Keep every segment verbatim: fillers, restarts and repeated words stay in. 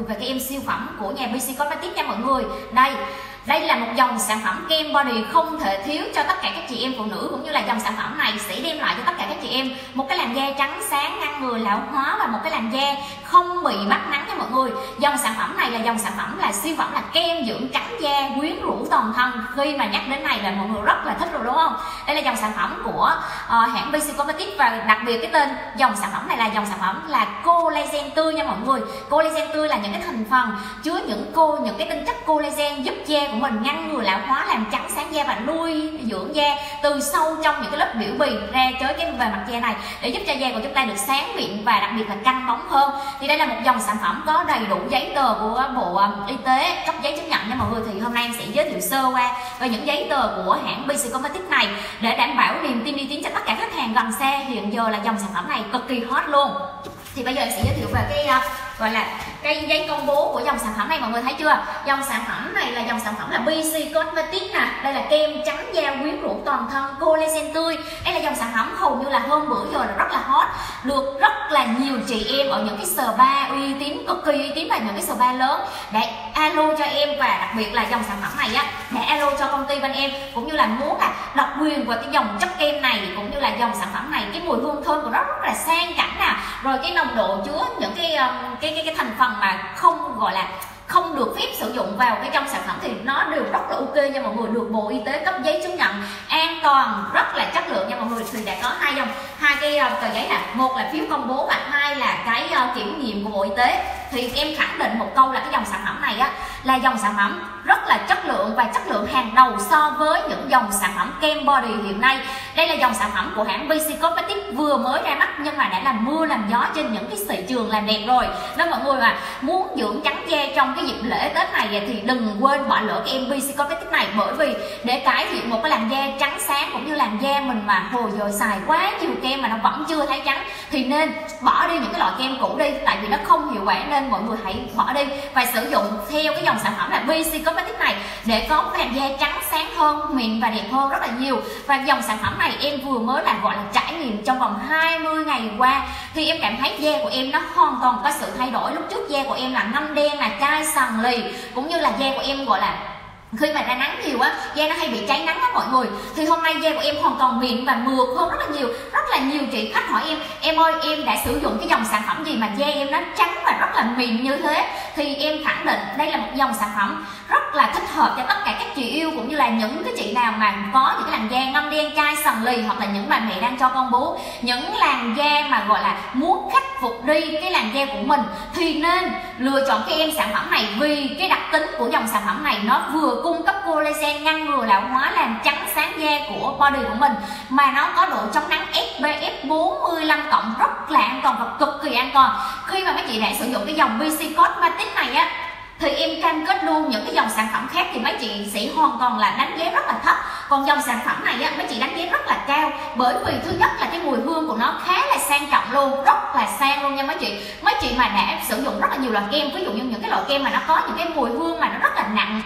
về cái em siêu phẩm của nhà bê xê Cosmetics nha mọi người. Đây, đây là một dòng sản phẩm kem body không thể thiếu cho tất cả các chị em phụ nữ, cũng như là dòng sản phẩm này sẽ đem lại cho tất cả các chị em một cái làn da trắng sáng, ngăn ngừa lão hóa và một cái làn da không bị bắt nắng nha mọi người. Dòng sản phẩm này là dòng sản phẩm là siêu phẩm, là kem dưỡng trắng da quyến rũ toàn thân. Khi mà nhắc đến này là mọi người rất là thích rồi đúng không? Đây là dòng sản phẩm của uh, hãng bê xê Cosmetics, và đặc biệt cái tên dòng sản phẩm này là dòng sản phẩm là collagen tươi nha mọi người. Collagen tươi là những cái thành phần chứa những cô những cái tinh chất collagen giúp da của mình ngăn ngừa lão hóa, làm trắng sáng da và nuôi dưỡng da từ sâu trong những cái lớp biểu bì ra tới cái bề mặt da này, để giúp cho da của chúng ta được sáng mịn và đặc biệt là căng bóng hơn. Thì đây là một dòng sản phẩm có đầy đủ giấy tờ của Bộ Y tế cấp giấy chứng nhận nha mọi người. Thì hôm nay em sẽ giới thiệu sơ qua về những giấy tờ của hãng bê xê Cosmetics này để đảm bảo niềm tin uy tín cho tất cả khách hàng gần xa. Hiện giờ là dòng sản phẩm này cực kỳ hot luôn. Thì bây giờ em sẽ giới thiệu về cái uh, gọi là cái giấy công bố của dòng sản phẩm này, mọi người thấy chưa? Dòng sản phẩm này là dòng sản phẩm là bê xê Cosmetics nè. Đây là kem trắng da quyến rũ toàn thân collagen tươi. Đây là dòng sản phẩm hầu như là hôm bữa giờ là rất là hot, được rất là nhiều chị em ở những cái spa uy tín, cực kỳ uy tín và những cái spa lớn để alo cho em, và đặc biệt là dòng sản phẩm này á để alo cho công ty bên em, cũng như là muốn là độc quyền vào cái dòng chất kem này, cũng như là dòng sản phẩm này cái mùi hương thơm của nó rất là sang chảnh nè, rồi cái nồng độ chứa những cái um, cái cái cái thành phần mà không gọi là không được phép sử dụng vào cái trong sản phẩm thì nó đều rất là ok nha mọi người, được Bộ Y tế cấp giấy chứng nhận an toàn, rất là chất lượng nha mọi người. Thì đã có hai dòng hai cái uh, tờ giấy nè, một là phiếu công bố và hai là cái uh, kiểm nghiệm của Bộ Y tế. Thì em khẳng định một câu là cái dòng sản phẩm này á là dòng sản phẩm rất là chất lượng và chất lượng hàng đầu so với những dòng sản phẩm kem body hiện nay. Đây là dòng sản phẩm của hãng bê xê Cosmetics vừa mới ra mắt nhưng mà đã làm mưa làm gió trên những cái thị trường làm đẹp rồi. Nên mọi người mà muốn dưỡng trắng da trong cái dịp lễ Tết này thì đừng quên bỏ lỡ cái em bê xê Cosmetics này, bởi vì để cải thiện một cái làn da trắng sáng, cũng như làn da mình mà hồi giờ xài quá nhiều kem mà nó vẫn chưa thấy trắng thì nên bỏ đi những cái loại kem cũ đi, tại vì nó không hiệu quả. Nên mọi người hãy bỏ đi và sử dụng theo cái dòng sản phẩm là bê xê Cosmetics này để có cái làn da trắng sáng hơn, mịn và đẹp hơn rất là nhiều. Và dòng sản phẩm này em vừa mới là gọi là trải nghiệm trong vòng hai mươi ngày qua thì em cảm thấy da của em nó hoàn toàn có sự thay đổi. Lúc trước da của em là ngâm đen, là chai sần lì, cũng như là da của em gọi là khi mà ra nắng nhiều á da nó hay bị cháy nắng á mọi người, thì hôm nay da của em hoàn toàn mịn và mượt hơn rất là nhiều. Rất là nhiều chị khách hỏi em em ơi em đã sử dụng cái dòng sản phẩm gì mà da em nó trắng và rất là mịn như thế, thì em khẳng định đây là một dòng sản phẩm rất là thích hợp cho tất cả các chị yêu, cũng như là những cái chị nào mà có những cái làn da ngâm đen, chai sần lì, hoặc là những bà mẹ đang cho con bú, những làn da mà gọi là muốn khắc phục đi cái làn da của mình thì nên lựa chọn cái em sản phẩm này, vì cái đặc tính của dòng sản phẩm này nó vừa cung cấp collagen ngăn ngừa lão hóa, làm trắng sáng da của body của mình, mà nó có độ chống nắng ét pê ép bốn mươi lăm cộng, rất là an toàn và cực kỳ an toàn. Khi mà mấy chị đã sử dụng cái dòng bê xê Cosmetics này á thì em cam kết luôn những cái dòng sản phẩm khác thì mấy chị sẽ hoàn toàn là đánh giá rất là thấp, còn dòng sản phẩm này á mấy chị đánh giá rất là cao, bởi vì thứ nhất là cái mùi hương của nó khá là sang trọng luôn, rất là sang luôn nha mấy chị. Mấy chị mà đã sử dụng rất là nhiều loại kem, ví dụ như những cái loại kem mà nó có những cái mùi hương mà nó rất là nặng,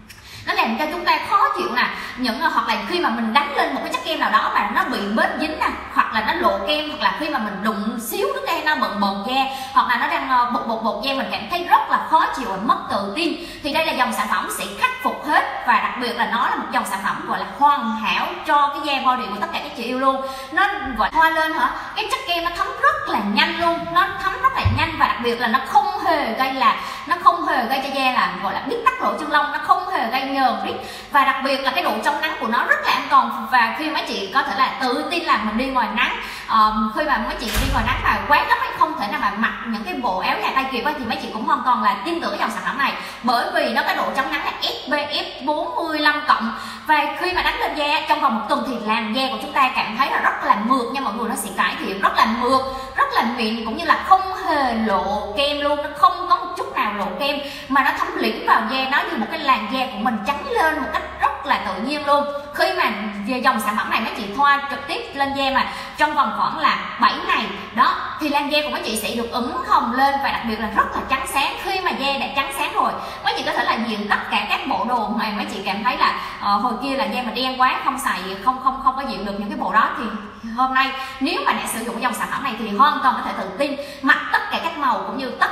nó làm cho chúng ta khó chịu nè, những hoặc là khi mà mình đánh lên một cái chất kem nào đó mà nó bị bết dính nè, hoặc là nó lộ kem, hoặc là khi mà mình đụng xíu nước đây nó bận bận da, hoặc là nó đang bột bột bột da, mình cảm thấy rất là khó chịu và mất tự tin, thì đây là dòng sản phẩm sẽ khắc phục hết. Và đặc biệt là nó là một dòng sản phẩm gọi là hoàn hảo cho cái da body của tất cả các chị yêu luôn. Nó gọi hoa lên hả, cái chất kem nó thấm rất là nhanh luôn, nó thấm rất là nhanh, và đặc biệt là nó không hề gây là nó không hề gây cho da là gọi là biết tắc lỗ chân lông, nó không hề gây nhờn rít, và đặc biệt là cái độ chống nắng của nó rất là an toàn. Và khi mấy chị có thể là tự tin là mình đi ngoài nắng, um, khi mà mấy chị đi ngoài nắng mà quá gấp ấy, không thể nào mà mặc những cái bộ áo dài tay kịp ấy, thì mấy chị cũng hoàn toàn là tin tưởng cái dòng sản phẩm này, bởi vì nó có độ chống nắng là ét pê ép bốn mươi lăm cộng, và khi mà đánh lên da trong vòng một tuần thì làn da của chúng ta cảm thấy là rất là mượt nha mọi người, nó sẽ cải thiện rất là mượt, rất là mịn, cũng như là không hề lộ kem luôn, nó không có một chút nào lộ kem mà nó thấm liễm vào da, nó như một cái làn da của mình trắng lên một cách rất là tự nhiên luôn. Khi mà về dòng sản phẩm này mấy chị thoa trực tiếp lên da mà trong vòng khoảng là bảy ngày đó thì làn da của mấy chị sẽ được ửng hồng lên, và đặc biệt là rất là trắng sáng. Khi mà da đã trắng sáng rồi, mấy chị có thể là diện tất cả các bộ đồ mà mấy chị cảm thấy là uh, hồi kia là da mình đen quá không xài không không không có diện được những cái bộ đó, thì hôm nay nếu mà đã sử dụng dòng sản phẩm này thì hoàn toàn có thể tự tin mặc tất cả các màu cũng như tất cả các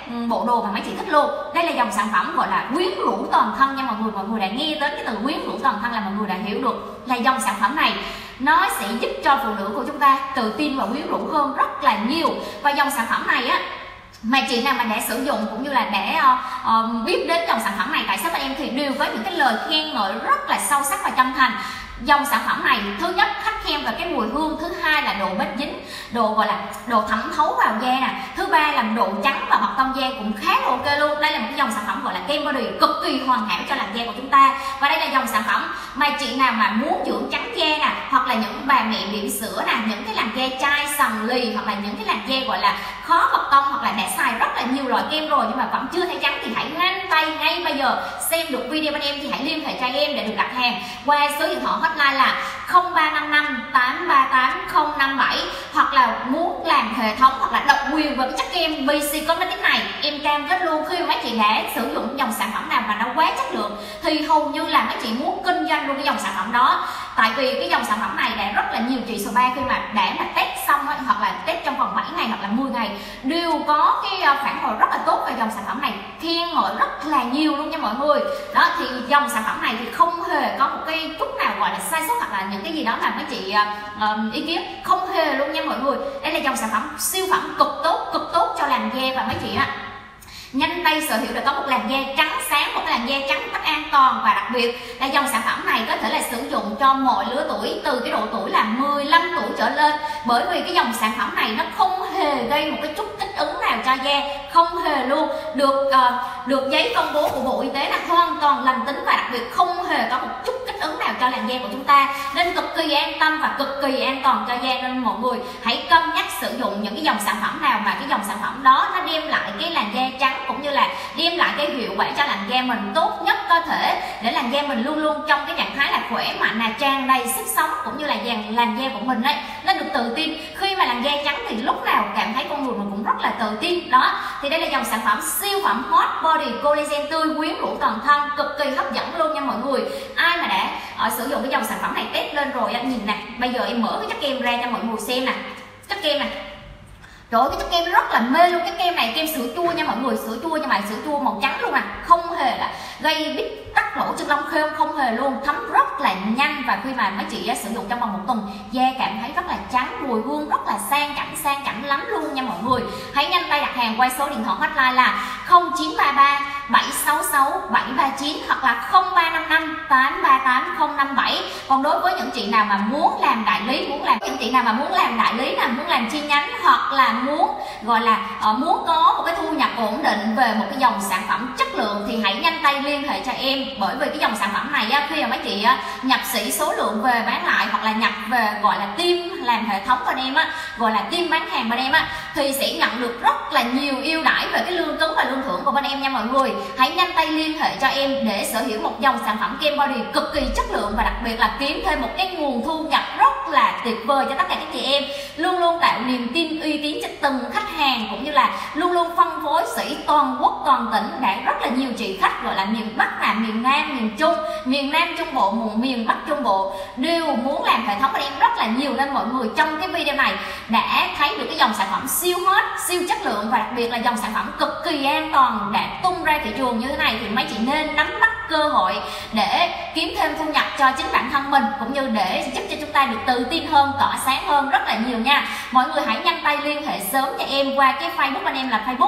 bộ đồ mà mấy chị thích luôn. Đây là dòng sản phẩm gọi là quyến rũ toàn thân nha mọi người. Mọi người đã nghe đến cái từ quyến rũ toàn thân là mọi người đã hiểu được là dòng sản phẩm này nó sẽ giúp cho phụ nữ của chúng ta tự tin và quyến rũ hơn rất là nhiều. Và dòng sản phẩm này á, mà chị nào mà đã sử dụng cũng như là đã uh, uh, biết đến dòng sản phẩm này tại shop em thì đều có những cái lời khen ngợi rất là sâu sắc và chân thành. Dòng sản phẩm này thứ nhất khách khen về cái mùi hương, thứ hai là độ bết dính, độ gọi là độ thẩm thấu vào da nè, thứ ba là độ trắng và mặt tông da cũng khá là ok luôn. Đây là một cái dòng sản phẩm gọi là kem body cực kỳ hoàn hảo cho làn da của chúng ta. Và đây là dòng sản phẩm mà chị nào mà muốn dưỡng trắng da nè, hoặc là những bà mẹ bỉm sữa nè, những cái làn da chai sần lì, hoặc là những cái làn da gọi là khó vật tông, hoặc là đã xài rất là nhiều loại kem rồi nhưng mà vẫn chưa thấy trắng thì hãy nhanh tay ngay bây giờ xem được video bên em thì hãy liên hệ cho em để được đặt hàng qua số điện thoại hotline là không ba năm năm tám ba tám không năm bảy, hoặc là muốn làm hệ thống hoặc là độc quyền về cái chất kem bê xê Cosmetics này, em cam kết luôn khi mà mấy chị đã sử dụng dòng sản phẩm nào mà nó quá chất lượng thì hầu như là mấy chị muốn kinh doanh luôn cái dòng sản phẩm đó. Tại vì cái dòng sản phẩm này đã rất là nhiều trị số ba khi mà đã mà test xong ấy, hoặc là test trong vòng bảy ngày hoặc là mười ngày đều có cái phản hồi rất là tốt về dòng sản phẩm này, khen ngợi rất là nhiều luôn nha mọi người. Đó thì dòng sản phẩm này thì không hề có một cái chút nào gọi là sai sót hoặc là những cái gì đó mà mấy chị uh, ý kiến, không hề luôn nha mọi người. Đây là dòng sản phẩm siêu phẩm cực tốt, cực tốt cho làn da và mấy chị á nhanh tay sở hữu để có một làn da trắng sáng, một cái làn da trắng tắt an toàn. Và đặc biệt là dòng sản phẩm này có thể là sử dụng cho mọi lứa tuổi từ cái độ tuổi là mười lăm tuổi trở lên, bởi vì cái dòng sản phẩm này nó không hề gây một cái chút kích ứng nào cho da, không hề luôn, được uh, được giấy công bố của Bộ Y tế là hoàn toàn lành tính và đặc biệt không hề có một chút kích ứng nào cho làn da của chúng ta, nên cực kỳ an tâm và cực kỳ an toàn cho da. Nên mọi người hãy cân nhắc sử dụng những cái dòng sản phẩm nào mà cái dòng sản phẩm đó nó đem lại cái làn da trắng cũng như là đem lại cái hiệu quả cho làn da mình tốt nhất có thể, để làn da mình luôn luôn trong cái trạng thái là khỏe mạnh, là tràn đầy sức sống, cũng như là dàn làn da của mình ấy nó được tự tin. Khi mà làn da trắng thì lúc nào cảm thấy con người mình cũng rất là tự tin. Đó thì đây là dòng sản phẩm siêu phẩm Hot Body Collagen tươi quyến rũ toàn thân, cực kỳ hấp dẫn luôn nha mọi người. Ai mà đã uh, sử dụng cái dòng sản phẩm này test lên rồi anh nhìn nè, bây giờ em mở cái chất kem ra cho mọi người xem nè, chất kem nè. Trời ơi, cái chất kem rất là mê luôn. Cái kem này kem sữa chua nha mọi người, sữa chua nhưng mà sữa chua màu trắng luôn à, không hề là gây bít tắc lỗ chân lông khêu, không hề luôn, thấm rất là nhanh. Và khi mà mấy chị sử dụng trong vòng một tuần da cảm thấy rất là trắng, mùi hương rất là sang chảnh, sang chảnh lắm luôn nha mọi người. Hãy nhanh tay đặt hàng qua số điện thoại hotline là không chín ba ba bảy sáu sáu bảy ba chín hoặc là không ba năm năm tám ba tám không năm bảy. Còn đối với những chị nào mà muốn làm đại lý, muốn làm những chị nào mà muốn làm đại lý là muốn làm chi nhánh, hoặc là muốn gọi là uh, muốn có một cái thu nhập ổn định về một cái dòng sản phẩm chất lượng thì hãy nhanh tay liên hệ cho em. Bởi vì cái dòng sản phẩm này á, khi mà mấy chị á, nhập sỉ số lượng về bán lại, hoặc là nhập về gọi là team làm hệ thống bên em á, gọi là team bán hàng bên em á, thì sẽ nhận được rất là nhiều ưu đãi về cái lương cứng và lương thưởng của bên em nha mọi người. Hãy nhanh tay liên hệ cho em để sở hữu một dòng sản phẩm kem body cực kỳ chất lượng, và đặc biệt là kiếm thêm một cái nguồn thu nhập rất là tuyệt vời cho tất cả các chị em, luôn luôn tạo niềm tin uy tín cho từng khách hàng, cũng như là luôn luôn phân phối sỉ toàn quốc toàn tỉnh. Đã rất là nhiều chị khách gọi là miền Bắc, là miền Nam, miền Trung, miền Nam Trung Bộ, miền Bắc Trung Bộ đều muốn làm hệ thống bên em rất là nhiều. Nên mọi người trong cái video này đã thấy được cái dòng sản phẩm siêu hot, siêu chất lượng, và đặc biệt là dòng sản phẩm cực kỳ an toàn đã tung ra thị trường như thế này thì mấy chị nên nắm bắt cơ hội để kiếm thêm thu nhập cho chính bản thân mình, cũng như để giúp cho chúng ta được tự tin hơn, tỏa sáng hơn rất là nhiều nha. Mọi người hãy nhanh tay liên hệ sớm cho em qua cái Facebook bên em là Facebook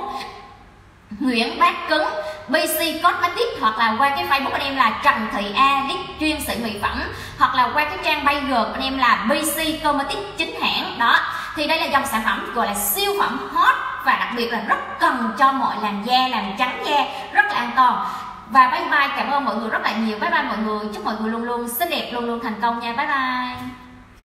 Nguyễn Bát Cứng bê xê Cosmetics, hoặc là qua cái Facebook bên em là Trần Thị A Lít chuyên sĩ mỹ phẩm, hoặc là qua cái trang Bayer bên em là bê xê Cosmetics chính hãng. Đó thì đây là dòng sản phẩm gọi là siêu phẩm hot và đặc biệt là rất cần cho mọi làn da, làm trắng da, rất là an toàn. Và bye bye, cảm ơn mọi người rất là nhiều. Bye bye mọi người, chúc mọi người luôn luôn xinh đẹp, luôn luôn thành công nha. Bye bye.